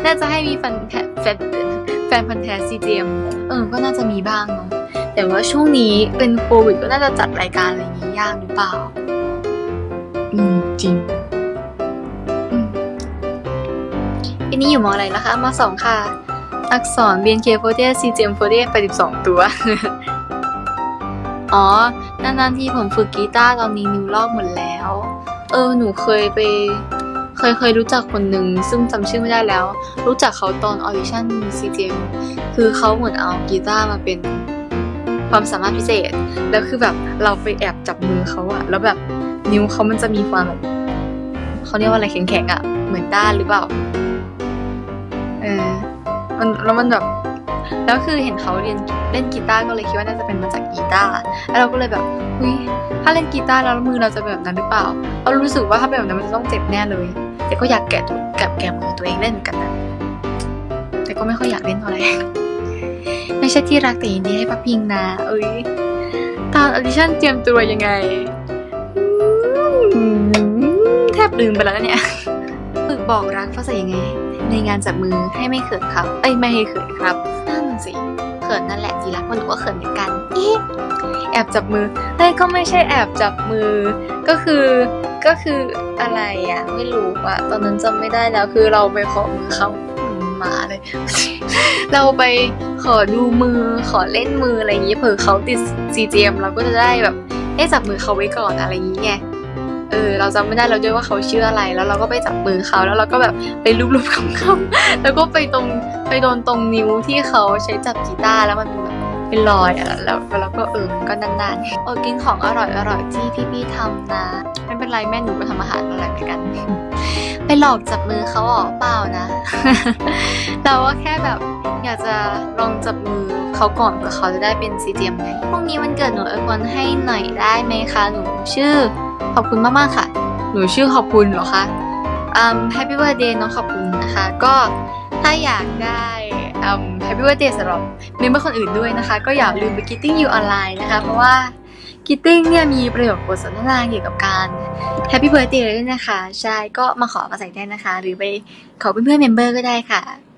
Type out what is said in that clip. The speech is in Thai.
น่าจะให้มีแฟนพันธุ์แท้ CGM ก็น่าจะมีบ้างเนาะแต่ว่าช่วงนี้เป็นโควิดก็น่าจะจัดรายการอะไรอย่างนี้ยากหรือเปล่าจริงปีนี้อยู่ม.อะไรแล้วคะม.2 ค่ะอักษร BNK48 CGM48 82 ตัว อ๋อนานๆที่ผมฝึกกีตาร์ตอนนี้นิ้วลอกหมดแล้วหนูเคยรู้จักคนหนึ่งซึ่งจำชื่อไม่ได้แล้วรู้จักเขาตอนออดิชั่น CGM คือเขาเหมือนเอากีตาร์มาเป็นความสามารถพิเศษแล้วคือแบบเราไปแอบจับมือเขาอะแล้วแบบนิ้วเขามันจะมีความแบบเขาเรียกว่าอะไรแข็งๆอะเหมือนด้านหรือเปล่ามันแบบแล้วคือเห็นเขาเล่นกีตาร์ก็เลยคิดว่าน่าจะเป็นมาจากกีตาร์แล้วเราก็เลยแบบถ้าเล่นกีตาร์แล้วมือเราจะแบบนั้นหรือเปล่าเรารู้สึกว่าถ้าเป็นแบบนั้นมันจะต้องเจ็บแน่เลยแต่ก็อยากแกะมือตัวเองเล่นเหมือนกันนะแต่ก็ไม่ค่อยอยากเล่นเท่าไหร่ไม่ใช่ที่รักแต่ยินดีให้พักพิงนะตอนออดิชั่นเตรียมตัวยังไงแทบลืมไปแล้วเนี่ยฝึกบอกรักภาษายังไงในงานจับมือให้ไม่เขินครับไม่ให้เขินครับนั่นสิเขินนั่นแหละทีรักเพราะหนูก็เขินเหมือนกันแอบจับมือก็ไม่ใช่แอบจับมือก็คืออะไรอ่ะไม่รู้อ่ะตอนนั้นจำไม่ได้แล้วคือเราไปขอมือเขาหมาเลย เราไปขอดูมือขอเล่นมืออะไรอย่างงี้เผื่อเขาติด CGM เราก็จะได้แบบได้จับมือเขาไว้ก่อนอะไรอย่างงี้ไงเราจำไม่ได้แล้วด้วยว่าเขาชื่ออะไรแล้วเราก็ไปจับมือเขาแล้วเราก็แบบไปลูบๆเขาแล้วก็ไปโดนตรงนิ้วที่เขาใช้จับกีตาร์แล้วมันเป็นรอยอ่ะแล้วเราก็ก็นานๆกินของอร่อยที่พี่ๆทำนะไม่เป็นไรแม่หนูก็ทำอาหารอร่อยเหมือนกันไปหลอกจับมือเขาเปล่านะ เราว่าแค่แบบอยากจะลองจับมือเขาก่อนเพื่อเขาจะได้เป็น CGM ไงพรุ่งนี้วันเกิดหนูอวยพรให้หน่อยได้ไหมคะหนูชื่อขอบคุณมากๆค่ะหนูชื่อขอบคุณเหรอคะHappy Birthday น้องขอบคุณนะคะก็ถ้าอยากได้Happy Birthday สำหรับเมมเบอร์คนอื่นด้วยนะคะก็อย่าลืมไป Greeting You ออนไลน์นะคะเพราะว่า Greeting เนี่ยมีประโยชน์บทสนทนาเกี่ยวกับการ Happy Birthday เลยนะคะใช่ก็มาขอมาใส่ได้นะคะหรือไปขอเพื่อนๆเมมเบอร์ก็ได้ค่ะ